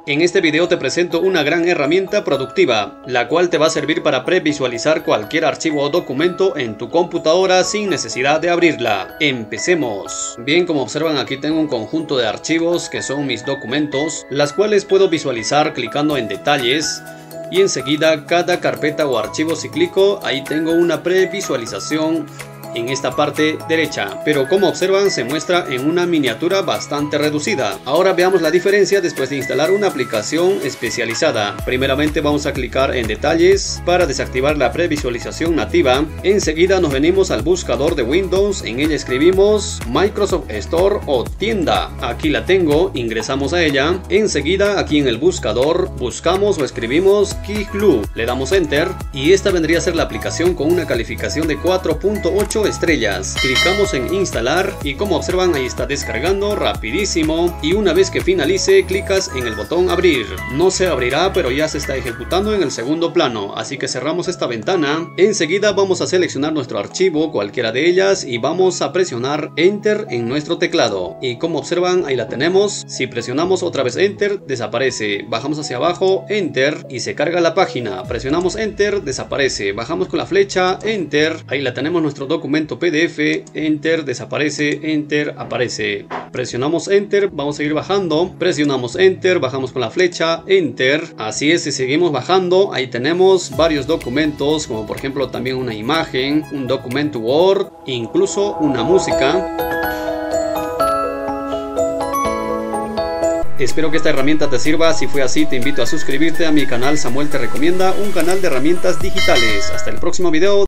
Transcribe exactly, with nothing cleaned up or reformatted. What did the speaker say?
En este video te presento una gran herramienta productiva, la cual te va a servir para previsualizar cualquier archivo o documento en tu computadora sin necesidad de abrirla. Empecemos. Bien, como observan, aquí tengo un conjunto de archivos que son mis documentos, las cuales puedo visualizar clicando en detalles. Y enseguida cada carpeta o archivo, si clico, ahí tengo una previsualización en esta parte derecha, pero como observan se muestra en una miniatura bastante reducida. Ahora veamos la diferencia después de instalar una aplicación especializada. Primeramente vamos a clicar en detalles para desactivar la previsualización nativa. Enseguida nos venimos al buscador de Windows, en ella escribimos Microsoft Store o tienda. Aquí la tengo, ingresamos a ella. Enseguida aquí en el buscador buscamos o escribimos QGlu, le damos enter y esta vendría a ser la aplicación con una calificación de cuatro punto ocho estrellas. Clicamos en instalar y como observan ahí está descargando rapidísimo, y una vez que finalice clicas en el botón abrir. No se abrirá, pero ya se está ejecutando en el segundo plano, así que cerramos esta ventana. Enseguida vamos a seleccionar nuestro archivo, cualquiera de ellas, y vamos a presionar enter en nuestro teclado y como observan ahí la tenemos. Si presionamos otra vez enter desaparece, bajamos hacia abajo enter y se carga la página, presionamos enter desaparece, bajamos con la flecha enter, ahí la tenemos nuestro documento P D F, enter, desaparece, enter, aparece. Presionamos enter, vamos a seguir bajando, presionamos enter, bajamos con la flecha, enter. Así es, si seguimos bajando, ahí tenemos varios documentos, como por ejemplo también una imagen, un documento Word, incluso una música. Espero que esta herramienta te sirva. Si fue así, te invito a suscribirte a mi canal Samuel Te Recomienda, un canal de herramientas digitales. Hasta el próximo video.